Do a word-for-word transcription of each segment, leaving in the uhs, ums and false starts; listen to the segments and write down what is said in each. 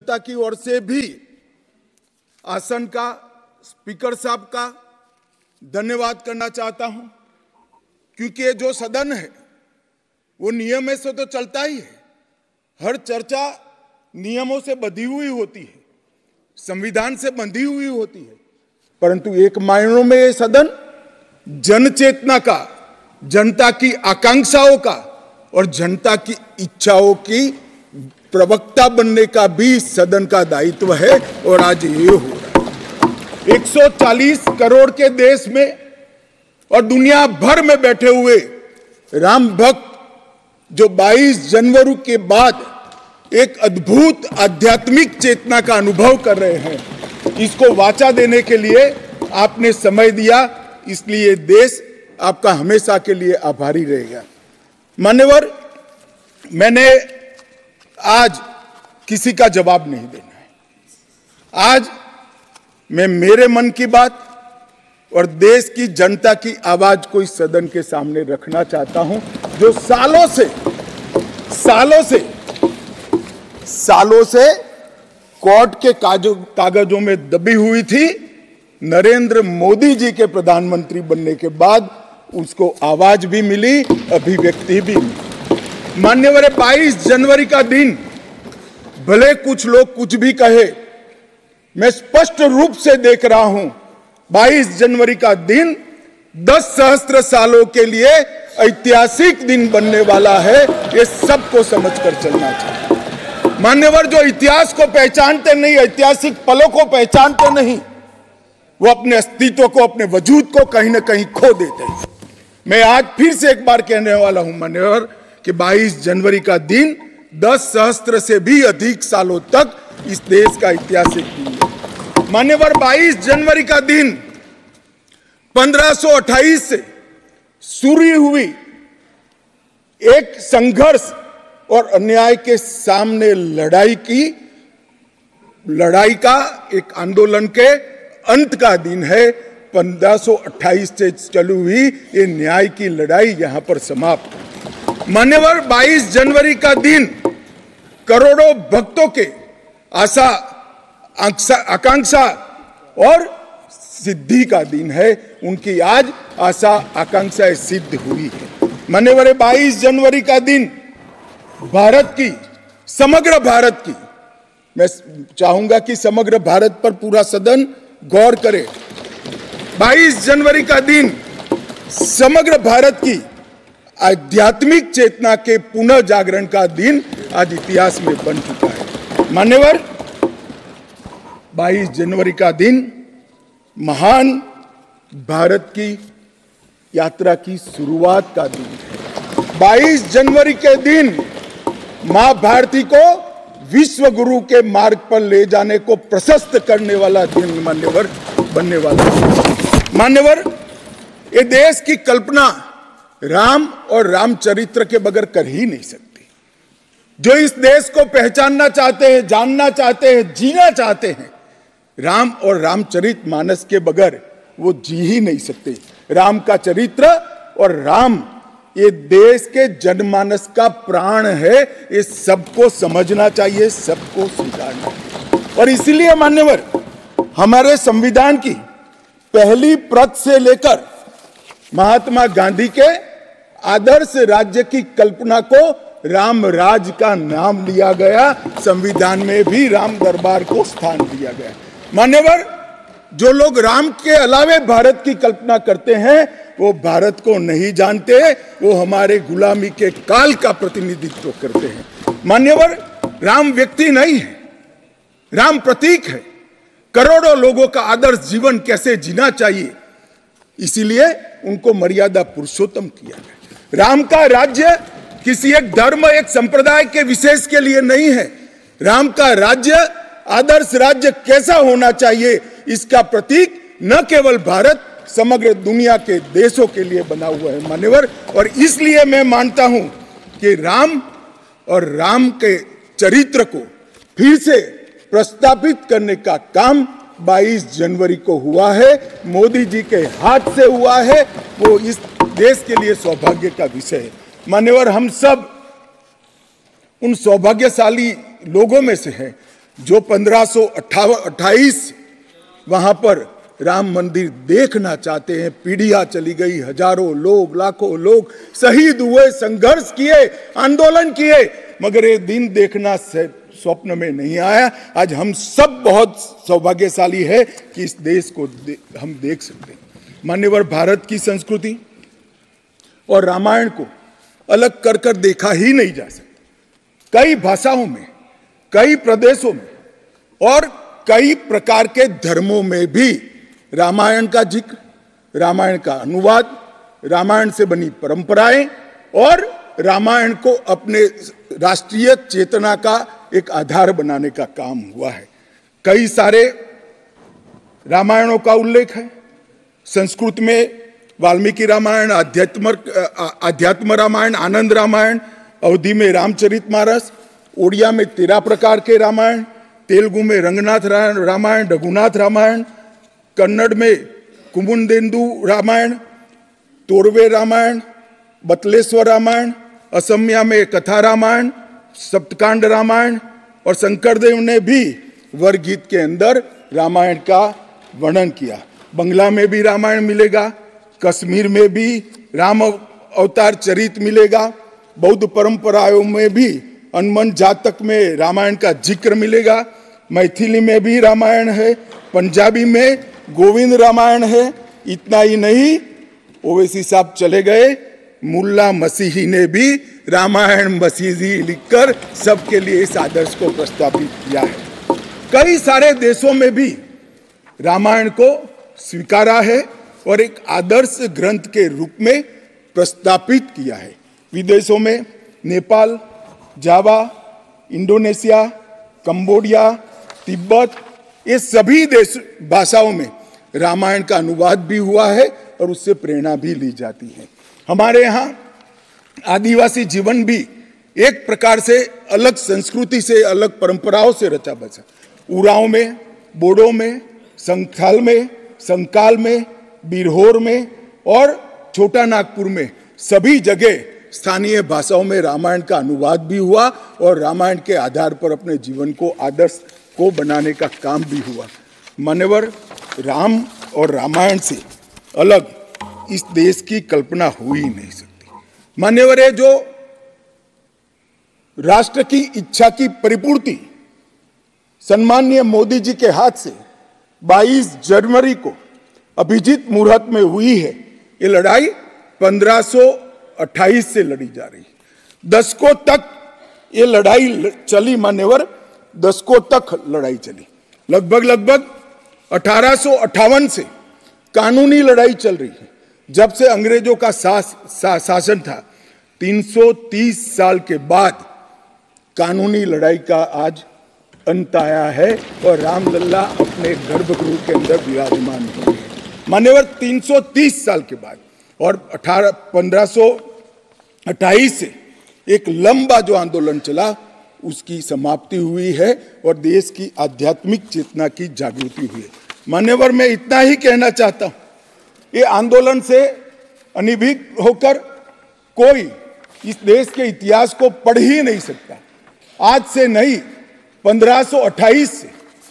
जनता की ओर से भी आसन का, स्पीकर साहब का धन्यवाद करना चाहता हूं, क्योंकि ये जो सदन है वो नियम में से तो चलता ही है। हर चर्चा नियमों से बंधी हुई होती है, संविधान से बंधी हुई होती है, परंतु एक मायनों में ये सदन जन चेतना का, जनता की आकांक्षाओं का और जनता की इच्छाओं की प्रवक्ता बनने का भी सदन का दायित्व है। और आज ये हो रहा है। एक सौ चालीस करोड़ के देश में और दुनिया भर में बैठे हुए राम भक्त जो बाईस जनवरी के बाद एक अद्भुत आध्यात्मिक चेतना का अनुभव कर रहे हैं, इसको वाचा देने के लिए आपने समय दिया, इसलिए देश आपका हमेशा के लिए आभारी रहेगा। मान्यवर, मैंने आज किसी का जवाब नहीं देना है। आज मैं मेरे मन की बात और देश की जनता की आवाज को इस सदन के सामने रखना चाहता हूं, जो सालों से सालों से सालों से कोर्ट के कागजों में दबी हुई थी। नरेंद्र मोदी जी के प्रधानमंत्री बनने के बाद उसको आवाज भी मिली, अभिव्यक्ति भी मिली। मान्यवर, बाईस जनवरी का दिन, भले कुछ लोग कुछ भी कहे, मैं स्पष्ट रूप से देख रहा हूं, बाईस जनवरी का दिन दस सहस्त्र सालों के लिए ऐतिहासिक दिन बनने वाला है। ये सबको समझकर चलना चाहिए। मान्यवर, जो इतिहास को पहचानते नहीं, ऐतिहासिक पलों को पहचानते नहीं, वो अपने अस्तित्व को, अपने वजूद को कहीं ना कहीं खो देते हैं। मैं आज फिर से एक बार कहने वाला हूं मान्यवर कि बाईस जनवरी का दिन दस सहस्त्र से भी अधिक सालों तक इस देश का ऐतिहासिक दिन है। मान्यवर, बाईस जनवरी का दिन पंद्रह सौ अट्ठाईस से शुरू हुई एक संघर्ष और अन्याय के सामने लड़ाई की लड़ाई का, एक आंदोलन के अंत का दिन है। पंद्रह सौ अट्ठाईस से चली हुई ये न्याय की लड़ाई यहां पर समाप्त। मान्यवर, बाईस जनवरी का दिन करोड़ों भक्तों के आशा, आकांक्षा और सिद्धि का दिन है। उनकी आज आशा आकांक्षाएं सिद्ध हुई है। मान्यवर, बाईस जनवरी का दिन भारत की, समग्र भारत की, मैं चाहूंगा कि समग्र भारत पर पूरा सदन गौर करे। बाईस जनवरी का दिन समग्र भारत की आध्यात्मिक चेतना के पुनः जागरण का दिन आज इतिहास में बन चुका है। मान्यवर, बाईस जनवरी का दिन महान भारत की यात्रा की शुरुआत का दिन है। बाईस जनवरी के दिन मां भारती को विश्व गुरु के मार्ग पर ले जाने को प्रशस्त करने वाला दिन मान्यवर बनने वाला है। मान्यवर, ये देश की कल्पना राम और रामचरित्र के बगैर कर ही नहीं सकती। जो इस देश को पहचानना चाहते हैं, जानना चाहते हैं, जीना चाहते हैं, राम और रामचरित मानस के बगैर वो जी ही नहीं सकते। राम का चरित्र और राम ये देश के जनमानस का प्राण है। ये सबको समझना चाहिए, सबको स्वीकारना चाहिए। और इसीलिए मान्यवर, हमारे संविधान की पहली प्रत से लेकर महात्मा गांधी के आदर्श राज्य की कल्पना को राम राज का नाम लिया गया। संविधान में भी राम दरबार को स्थान दिया गया। मान्यवर, जो लोग राम के अलावे भारत की कल्पना करते हैं वो भारत को नहीं जानते, वो हमारे गुलामी के काल का प्रतिनिधित्व करते हैं। मान्यवर, राम व्यक्ति नहीं है, राम प्रतीक है। करोड़ों लोगों का आदर्श जीवन कैसे जीना चाहिए, इसीलिए उनको मर्यादा पुरुषोत्तम किया गया। राम का राज्य किसी एक धर्म, एक संप्रदाय के विशेष के लिए नहीं है। राम का राज्य, आदर्श राज्य कैसा होना चाहिए, इसका प्रतीक न केवल भारत, समग्र दुनिया के देशों के लिए बना हुआ है मान्यवर। और इसलिए मैं मानता हूं कि राम और राम के चरित्र को फिर से प्रस्तावित करने का काम बाईस जनवरी को हुआ है, मोदी जी के हाथ से हुआ है। वो इस देश के लिए सौभाग्य का विषय है मान्यवर। हम सब उन सौभाग्यशाली लोगों में से हैं जो पंद्रह सौ अट्ठाईस वहां पर राम मंदिर देखना चाहते हैं, पीढ़ियां चली गई, हजारों लोग, लाखों लोग शहीद हुए, संघर्ष किए, आंदोलन किए, मगर ये दिन देखना स्वप्न में नहीं आया। आज हम सब बहुत सौभाग्यशाली है कि इस देश को दे, हम देख सकते हैं। मान्यवर, भारत की संस्कृति और रामायण को अलग कर कर देखा ही नहीं जा सकता। कई भाषाओं में, कई प्रदेशों में और कई प्रकार के धर्मों में भी रामायण का जिक्र, रामायण का अनुवाद, रामायण से बनी परंपराएं और रामायण को अपने राष्ट्रीय चेतना का एक आधार बनाने का काम हुआ है। कई सारे रामायणों का उल्लेख है। संस्कृत में वाल्मीकि रामायण, आध्यात्म आध्यात्म रामायण, आनंद रामायण, अवधी में रामचरितमानस, ओडिया में तेरह प्रकार के रामायण, तेलुगु में रंगनाथ रामायण, रघुनाथ रामायण, कन्नड़ में कुमुदेंदु रामायण, तोरवे रामायण, बतलेश्वर रामायण, असमिया में कथा रामायण, सप्तकांड रामायण और शंकरदेव ने भी वरगीत के अंदर रामायण का वर्णन किया। बंगला में भी रामायण मिलेगा, कश्मीर में भी राम अवतार चरित मिलेगा, बौद्ध परंपराओं में भी हनुमान जातक में रामायण का जिक्र मिलेगा, मैथिली में भी रामायण है, पंजाबी में गोविंद रामायण है। इतना ही नहीं, ओवैसी साहब चले गए, मुल्ला मसीही ने भी रामायण मसीही लिखकर सबके लिए इस आदर्श को प्रस्तावित किया है। कई सारे देशों में भी रामायण को स्वीकारा है और एक आदर्श ग्रंथ के रूप में प्रस्तावित किया है। विदेशों में Nepal, Java, Indonesia, Cambodia, Tibet, ये सभी देश भाषाओं में रामायण का अनुवाद भी हुआ है और उससे प्रेरणा भी ली जाती है। हमारे यहाँ आदिवासी जीवन भी एक प्रकार से अलग संस्कृति से, अलग परंपराओं से रचा बचा। उरांव में, बोडो में, संथाल में, संकाल में, बिरहोर में और छोटा नागपुर में सभी जगह स्थानीय भाषाओं में रामायण का अनुवाद भी हुआ और रामायण के आधार पर अपने जीवन को, आदर्श को बनाने का काम भी हुआ। मान्यवर, राम और रामायण से अलग इस देश की कल्पना हो ही नहीं सकती। मान्यवर, है जो राष्ट्र की इच्छा की परिपूर्ति सम्माननीय मोदी जी के हाथ से बाईस जनवरी को अभिजीत मुहूर्त में हुई है। ये लड़ाई पंद्रह सौ अट्ठाईस से लड़ी जा रही है। दशकों तक ये लड़ाई चली। मान्यवर, दशकों तक लड़ाई चली। लगभग लगभग अठारह सौ अट्ठावन से कानूनी लड़ाई चल रही है। जब से अंग्रेजों का सास, सा, शासन था, तीन सौ तीस साल के बाद कानूनी लड़ाई का आज अंत आया है और रामलल्ला अपने गर्भगृह के अंदर विराजमान हुए हैं। मान्यवर, तीन सौ तीस साल के बाद और अठारह पंद्रह सौ अट्ठाईस से एक लंबा जो आंदोलन चला उसकी समाप्ति हुई है और देश की आध्यात्मिक चेतना की जागृति हुई है। मान्यवर, मैं इतना ही कहना चाहता हूं, ये आंदोलन से अनभिज्ञ होकर कोई इस देश के इतिहास को पढ़ ही नहीं सकता। आज से नहीं, पंद्रह सौ अट्ठाईस से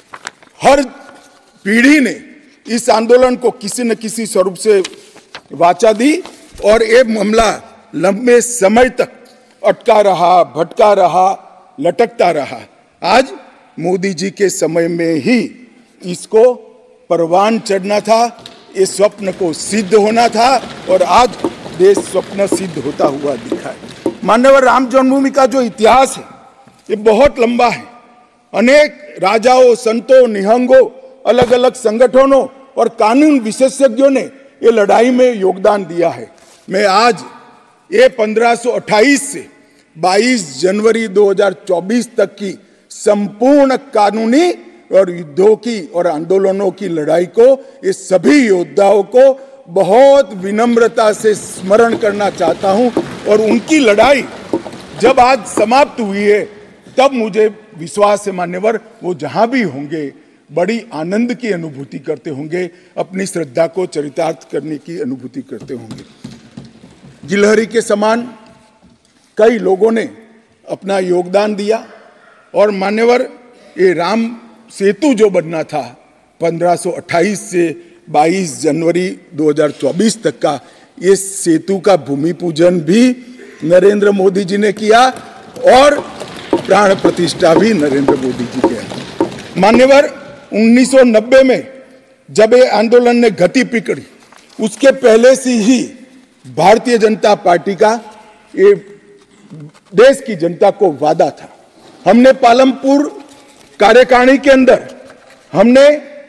हर पीढ़ी ने इस आंदोलन को किसी न किसी स्वरूप से वाचा दी और ये मामला लंबे समय तक अटका रहा, भटका रहा, लटकता रहा। आज मोदी जी के समय में ही इसको परवान चढ़ना था, इस स्वप्न को सिद्ध होना था और आज देश स्वप्न सिद्ध होता हुआ दिखा है। मान्यवर, राम जन्मभूमि का जो इतिहास है ये बहुत लंबा है। अनेक राजाओं, संतों, निहंगों, अलग अलग संगठनों और कानून विशेषज्ञों ने ये लड़ाई में योगदान दिया है। मैं आज ये पंद्रह सौ अट्ठाईस से बाईस जनवरी दो हज़ार चौबीस तक की संपूर्ण कानूनी और युद्धों की और आंदोलनों की लड़ाई को, ये सभी योद्धाओं को बहुत विनम्रता से स्मरण करना चाहता हूं और उनकी लड़ाई जब आज समाप्त हुई है तब मुझे विश्वास है मान्यवर, वो जहां भी होंगे बड़ी आनंद की अनुभूति करते होंगे, अपनी श्रद्धा को चरितार्थ करने की अनुभूति करते होंगे। गिलहरी के समान कई लोगों ने अपना योगदान दिया और मान्यवर, ये राम सेतु जो बनना था पंद्रह सौ अट्ठाईस से बाईस जनवरी दो हज़ार चौबीस तक का, ये सेतु का भूमि पूजन भी नरेंद्र मोदी जी ने किया और प्राण प्रतिष्ठा भी नरेंद्र मोदी जी के। मान्यवर, उन्नीस सौ नब्बे में जब ये आंदोलन ने गति पकड़ी, उसके पहले से ही भारतीय जनता पार्टी का ये देश की जनता को वादा था। हमने पालमपुर कार्यकारिणी के अंदर हमने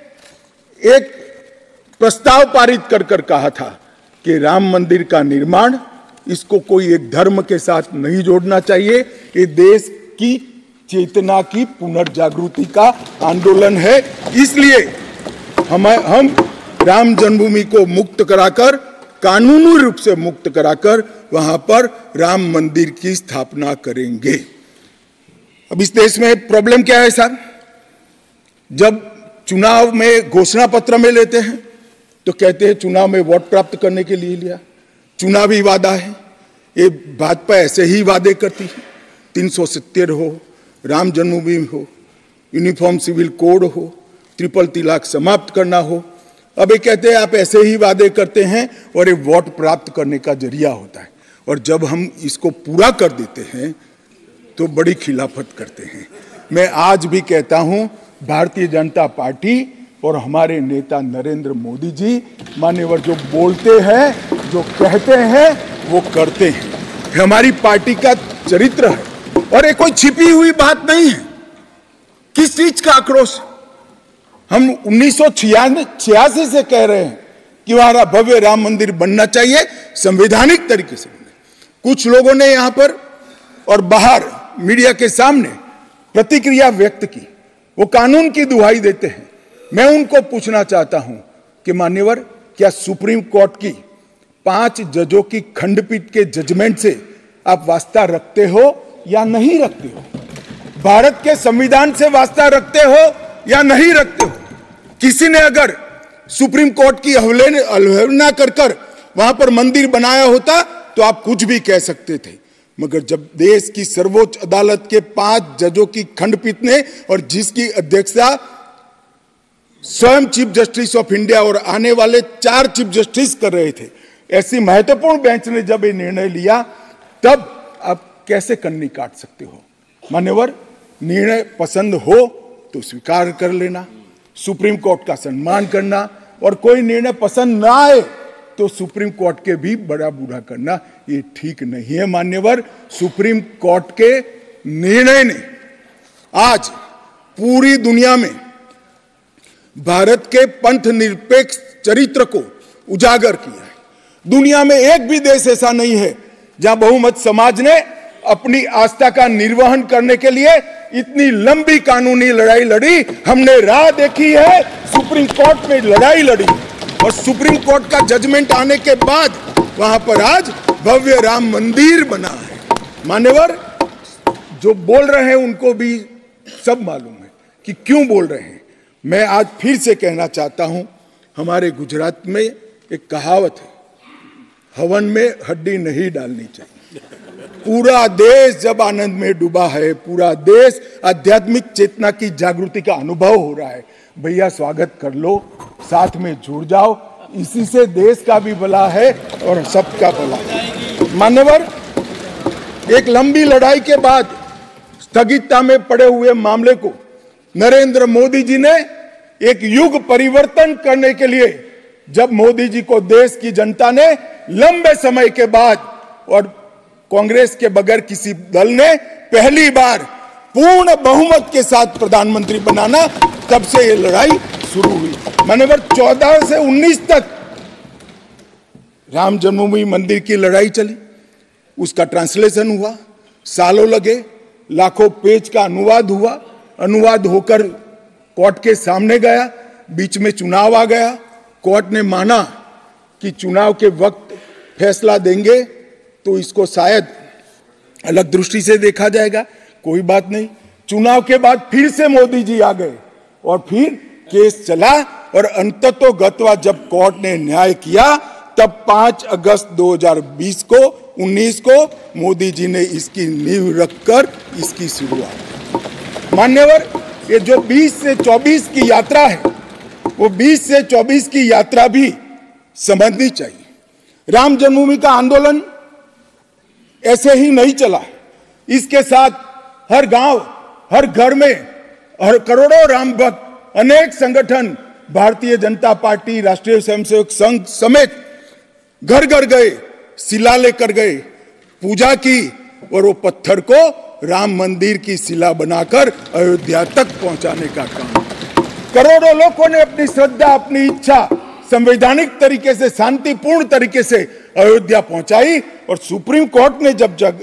एक प्रस्ताव पारित कर कर कहा था कि राम मंदिर का निर्माण, इसको कोई एक धर्म के साथ नहीं जोड़ना चाहिए। ये देश की चेतना की पुनर्जागृति का आंदोलन है। इसलिए हम हम राम जन्मभूमि को मुक्त कराकर, कानूनी रूप से मुक्त कराकर वहां पर राम मंदिर की स्थापना करेंगे। अब इस देश में प्रॉब्लम क्या है साहब? जब चुनाव में घोषणा पत्र में लेते हैं तो कहते हैं चुनाव में वोट प्राप्त करने के लिए लिया, चुनावी वादा है। ये भाजपा ऐसे ही वादे करती है, तीन सौ सत्तर हो, राम जन्मभूमि हो, यूनिफॉर्म सिविल कोड हो, ट्रिपल तलाक समाप्त करना हो। अब ये कहते हैं आप ऐसे ही वादे करते हैं और ये वोट प्राप्त करने का जरिया होता है, और जब हम इसको पूरा कर देते हैं तो बड़ी खिलाफत करते हैं। मैं आज भी कहता हूं, भारतीय जनता पार्टी और हमारे नेता नरेंद्र मोदी जी मान्यवर जो बोलते हैं, जो कहते हैं, वो करते हैं। हमारी पार्टी का चरित्र है और ये कोई छिपी हुई बात नहीं है। किस चीज का आक्रोश? हम उन्नीस सौ छियासी से कह रहे हैं कि हमारा भव्य राम मंदिर बनना चाहिए, संवैधानिक तरीके से बनना। कुछ लोगों ने यहां पर और बाहर मीडिया के सामने प्रतिक्रिया व्यक्त की, वो कानून की दुहाई देते हैं। मैं उनको पूछना चाहता हूं कि मान्यवर, क्या सुप्रीम कोर्ट की पांच जजों की खंडपीठ के जजमेंट से आप वास्ता रखते हो या नहीं रखते हो? भारत के संविधान से वास्ता रखते हो या नहीं रखते हो? किसी ने अगर सुप्रीम कोर्ट की अवहेलना कर कर वहां पर मंदिर बनाया होता तो आप कुछ भी कह सकते थे, मगर जब देश की सर्वोच्च अदालत के पांच जजों की खंडपीठ ने, और जिसकी अध्यक्षता स्वयं चीफ जस्टिस ऑफ इंडिया और आने वाले चार चीफ जस्टिस कर रहे थे, ऐसी महत्वपूर्ण बेंच ने जब ये निर्णय लिया, तब आप कैसे कन्नी काट सकते हो? मान्यवर, निर्णय पसंद हो तो स्वीकार कर लेना, सुप्रीम कोर्ट का सम्मान करना, और कोई निर्णय पसंद ना आए तो सुप्रीम कोर्ट के भी बड़ा बूढ़ा करना, ये ठीक नहीं है। मान्यवर, सुप्रीम कोर्ट के निर्णय ने आज पूरी दुनिया में भारत के पंथ निरपेक्ष चरित्र को उजागर किया है। दुनिया में एक भी देश ऐसा नहीं है जहां बहुमत समाज ने अपनी आस्था का निर्वहन करने के लिए इतनी लंबी कानूनी लड़ाई लड़ी। हमने राह देखी है, सुप्रीम कोर्ट में लड़ाई लड़ी, और सुप्रीम कोर्ट का जजमेंट आने के बाद वहां पर आज भव्य राम मंदिर बना है। मान्यवर, जो बोल रहे हैं उनको भी सब मालूम है कि क्यों बोल रहे हैं। मैं आज फिर से कहना चाहता हूं, हमारे गुजरात में एक कहावत है, हवन में हड्डी नहीं डालनी चाहिए। पूरा देश जब आनंद में डूबा है, पूरा देश आध्यात्मिक चेतना की जागृति का अनुभव हो रहा है, भैया स्वागत कर लो, साथ में जुड़ जाओ, इसी से देश का भी भला है और सबका भला है। मान्यवर, एक लंबी लड़ाई के बाद स्थगितता में पड़े हुए मामले को नरेंद्र मोदी जी ने एक युग परिवर्तन करने के लिए, जब मोदी जी को देश की जनता ने लंबे समय के बाद और कांग्रेस के बगैर किसी दल ने पहली बार पूर्ण बहुमत के साथ प्रधानमंत्री बनाना, तब से ये लड़ाई शुरू हुई। मान्यवर, चौदह से उन्नीस तक राम जन्मभूमि मंदिर की लड़ाई चली, उसका ट्रांसलेशन हुआ, सालों लगे, लाखों पेज का अनुवाद हुआ, अनुवाद होकर कोर्ट के सामने गया, बीच में चुनाव आ गया, कोर्ट ने माना कि चुनाव के वक्त फैसला देंगे तो इसको शायद अलग दृष्टि से देखा जाएगा, कोई बात नहीं। चुनाव के बाद फिर से मोदी जी आ गए और फिर केस चला, और अंततोगत्वा जब कोर्ट ने न्याय किया, तब पांच अगस्त दो हज़ार बीस को उन्नीस को मोदी जी ने इसकी नींव रखकर इसकी शुरुआत। मान्यवर, ये जो बीस से चौबीस की यात्रा है, वो बीस से चौबीस की यात्रा भी समझनी चाहिए। राम जन्मभूमि का आंदोलन ऐसे ही नहीं चला। इसके साथ हर गांव, हर घर में हर करोड़ों राम भक्त, अनेक संगठन, भारतीय जनता पार्टी, राष्ट्रीय स्वयंसेवक संघ समेत घर घर गए, शिला लेकर गए, पूजा की और वो पत्थर को राम मंदिर की शिला बनाकर अयोध्या तक पहुंचाने का काम। करोड़ों लोगों ने अपनी श्रद्धा, अपनी इच्छा संवैधानिक तरीके से, शांतिपूर्ण तरीके से अयोध्या पहुंचाई और सुप्रीम कोर्ट ने जब जग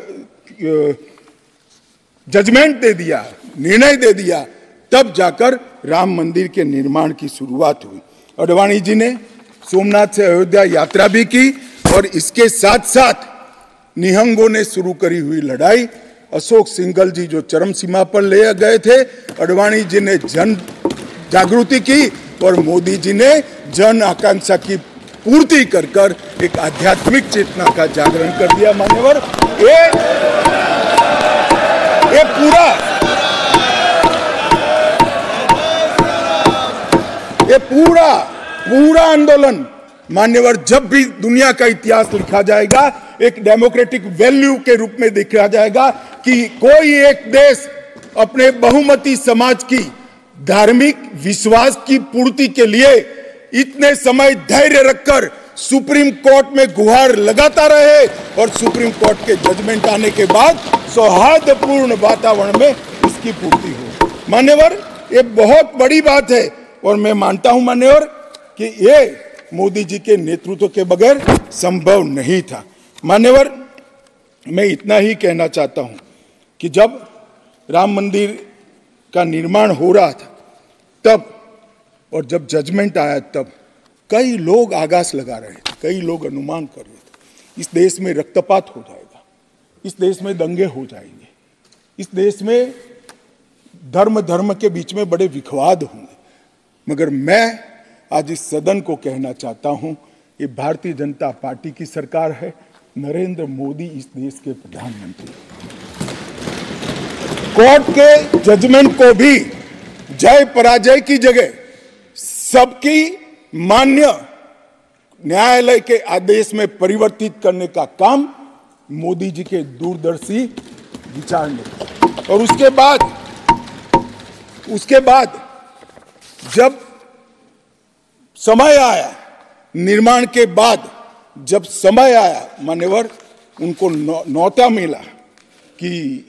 जजमेंट दे दिया, निर्णय दे दिया, तब जाकर राम मंदिर के निर्माण की शुरुआत हुई। अडवाणी जी ने सोमनाथ से अयोध्या यात्रा भी की और इसके साथ साथ निहंगों ने शुरू करी हुई लड़ाई, अशोक सिंघल जी जो चरम सीमा पर ले गए थे, अडवाणी जी ने जन जागृति की और मोदी जी ने जन आकांक्षा की पूर्ति कर कर एक आध्यात्मिक चेतना का जागरण कर दिया। मान्यवर, ये ये पूरा ये पूरा पूरा आंदोलन मान्यवर जब भी दुनिया का इतिहास लिखा जाएगा, एक डेमोक्रेटिक वैल्यू के रूप में देखा जाएगा कि कोई एक देश अपने बहुमती समाज की धार्मिक विश्वास की पूर्ति के लिए इतने समय धैर्य रखकर सुप्रीम कोर्ट में गुहार लगाता रहे और सुप्रीम कोर्ट के जजमेंट आने के बाद सौहार्दपूर्ण वातावरण में इसकी पूर्ति हो। मान्यवर, ये बहुत बड़ी बात है और मैं मानता हूं मान्यवर कि ये मोदी जी के नेतृत्व के बगैर संभव नहीं था। मान्यवर, मैं इतना ही कहना चाहता हूं कि जब राम मंदिर का निर्माण हो रहा था तब और जब जजमेंट आया तब कई लोग आगास लगा रहे थे, कई लोग अनुमान कर रहे थे इस देश में रक्तपात हो जाएगा, इस देश में दंगे हो जाएंगे, इस देश में धर्म धर्म के बीच में बड़े विवाद होंगे। मगर मैं आज इस सदन को कहना चाहता हूं, ये भारतीय जनता पार्टी की सरकार है, नरेंद्र मोदी इस देश के प्रधानमंत्री। कोर्ट के जजमेंट को भी जय पराजय की जगह सबकी मान्य न्यायालय के आदेश में परिवर्तित करने का काम मोदी जी के दूरदर्शी विचार ने। और उसके बाद उसके बाद जब समय आया, निर्माण के बाद जब समय आया मान्यवर, उनको न्योता मिला कि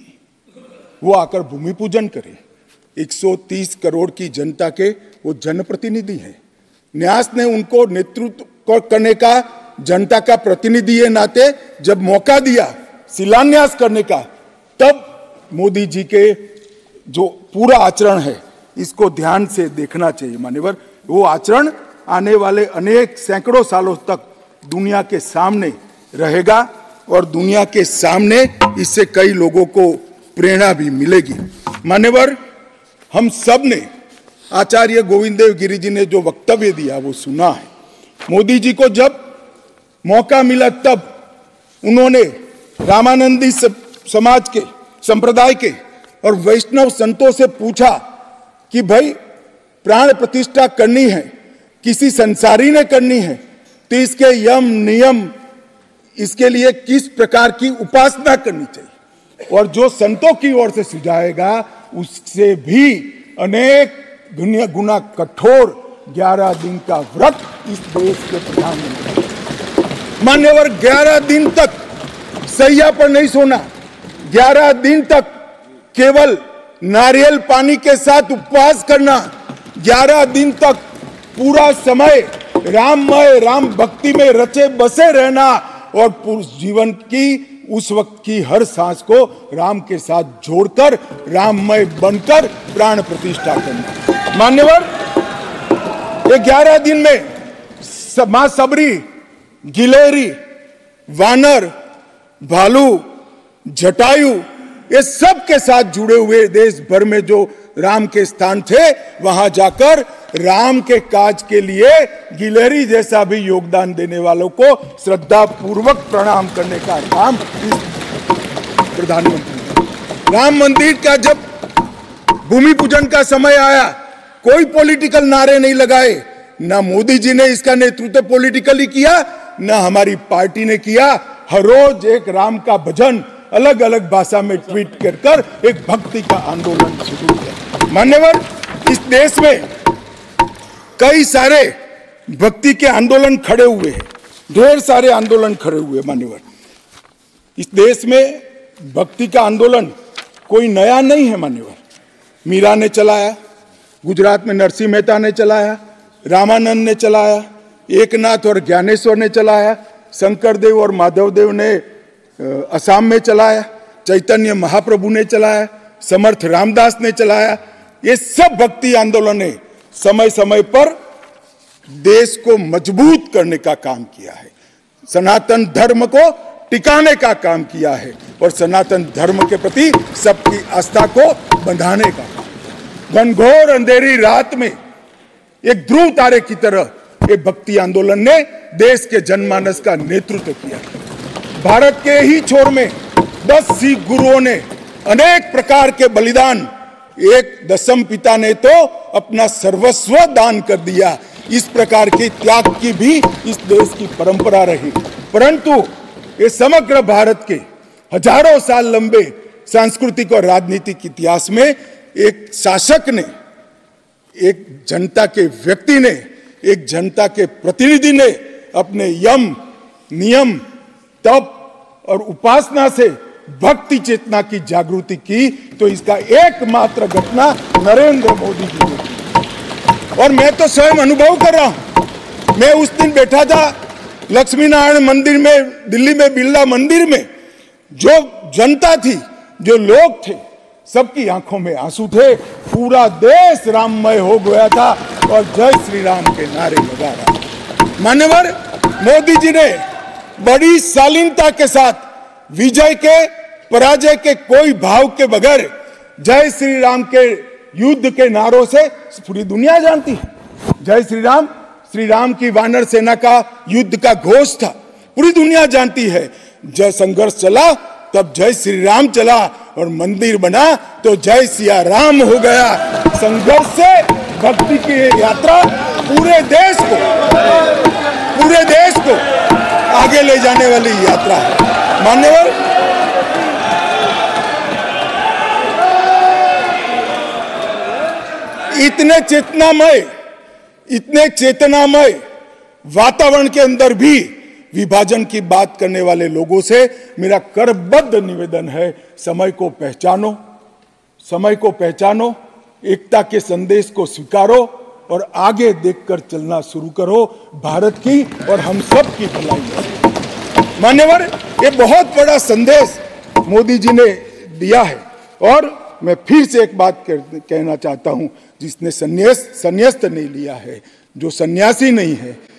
वो आकर भूमि पूजन करें। एक सौ तीस करोड़ की जनता के वो जनप्रतिनिधि हैं। न्यास ने उनको नेतृत्व करने का, जनता का प्रतिनिधि के नाते जब मौका दिया शिलान्यास करने का, तब मोदी जी के जो पूरा आचरण है इसको ध्यान से देखना चाहिए। मान्यवर, वो आचरण आने वाले अनेक सैकड़ों सालों तक दुनिया के सामने रहेगा और दुनिया के सामने इससे कई लोगों को प्रेरणा भी मिलेगी। मान्यवर, हम सब ने आचार्य गोविंद देव गिरि जी ने जो वक्तव्य दिया वो सुना है। मोदी जी को जब मौका मिला तब उन्होंने रामानंदी समाज के, संप्रदाय के और वैष्णव संतों से पूछा कि भाई प्राण प्रतिष्ठा करनी है, किसी संसारी ने करनी है, तो इसके यम नियम, इसके लिए किस प्रकार की उपासना करनी चाहिए। और जो संतों की ओर से सुझाएगा उससे भी अनेक गुना कठोर ग्यारह दिन का व्रत इस देश के प्रधानमंत्री। मान्यवर, ग्यारह दिन तक सैया पर नहीं सोना, ग्यारह दिन तक केवल नारियल पानी के साथ उपवास करना, ग्यारह दिन तक पूरा समय राममय, राम भक्ति में रचे बसे रहना और पूरे जीवन की उस वक्त की हर सांस को राम के साथ जोड़कर राममय बनकर प्राण प्रतिष्ठा करना। मान्यवर, ये ग्यारह दिन में मां सबरी, गिलेरी, वानर, भालू, जटायु, ये सब के साथ जुड़े हुए देश भर में जो राम के स्थान थे, वहां जाकर राम के काज के लिए गिलहरी जैसा भी योगदान देने वालों को श्रद्धा पूर्वक प्रणाम करने का काम प्रधानमंत्री। राम मंदिर का जब भूमि पूजन का समय आया, कोई पॉलिटिकल नारे नहीं लगाए, ना मोदी जी ने इसका नेतृत्व पॉलिटिकली किया, ना हमारी पार्टी ने किया। हर रोज एक राम का भजन अलग अलग भाषा में ट्वीट कर कर एक भक्ति का आंदोलन शुरू किया। मान्यवर, इस देश में कई सारे भक्ति के आंदोलन खड़े हुए हैं, ढेर सारे आंदोलन खड़े हुए। मान्यवर, इस देश में भक्ति का आंदोलन कोई नया नहीं है। मान्यवर, मीरा ने चलाया, गुजरात में नरसिंह मेहता ने चलाया, रामानंद ने चलाया, एकनाथ और ज्ञानेश्वर ने चलाया, शंकरदेव और माधवदेव ने असम में चलाया, चैतन्य महाप्रभु ने चलाया, समर्थ रामदास ने चलाया। ये सब भक्ति आंदोलन ने समय समय पर देश को मजबूत करने का काम किया है, सनातन धर्म को टिकाने का काम किया है और सनातन धर्म के प्रति सबकी आस्था को बंधाने का काम। घनघोर अंधेरी रात में एक ध्रुव तारे की तरह ये भक्ति आंदोलन ने देश के जनमानस का नेतृत्व किया। भारत के ही छोर में दस सिख गुरुओं ने अनेक प्रकार के बलिदान, एक दशम पिता ने तो अपना सर्वस्व दान कर दिया। इस प्रकार के त्याग की भी इस देश की परंपरा रही, परंतु ये समग्र भारत के हजारों साल लंबे सांस्कृतिक और राजनीतिक इतिहास में एक शासक ने, एक जनता के व्यक्ति ने, एक जनता के प्रतिनिधि ने अपने यम, नियम, तप और उपासना से भक्ति चेतना की जागृति की, तो इसका एकमात्र घटना नरेंद्र मोदी जी ने की। और मैं तो स्वयं अनुभव कर रहा हूं। मैं उस दिन बैठा था लक्ष्मी नारायण मंदिर में, दिल्ली में बिरला मंदिर में, जो जनता थी, जो लोग थे, सबकी आंखों में आंसू थे। पूरा देश राममय हो गया था और जय श्री राम के नारे लगा रहा। मान्यवर, मोदी जी ने बड़ी शालीनता के साथ विजय के, पराजय के कोई भाव के बगैर जय श्री राम के युद्ध के नारों से पूरी दुनिया जानती है। जय श्री राम, श्री राम की वानर सेना का युद्ध का घोष था, पूरी दुनिया जानती है। जब संघर्ष चला तब जय श्री राम चला और मंदिर बना तो जय सिया राम हो गया। संघर्ष से भक्ति की यात्रा पूरे देश को, पूरे देश को आगे ले जाने वाली यात्रा है। मान्यवर, इतने चेतनामय, इतने चेतनामय वातावरण के अंदर भी विभाजन की बात करने वाले लोगों से मेरा करबद्ध निवेदन है, समय को पहचानो, समय को पहचानो, एकता के संदेश को स्वीकारो और आगे देखकर चलना शुरू करो भारत की और हम सब की भलाई। मान्यवर, ये बहुत बड़ा संदेश मोदी जी ने दिया है। और मैं फिर से एक बात कहना चाहता हूं, जिसने संन्यास संन्यास्त नहीं लिया है, जो सन्यासी नहीं है,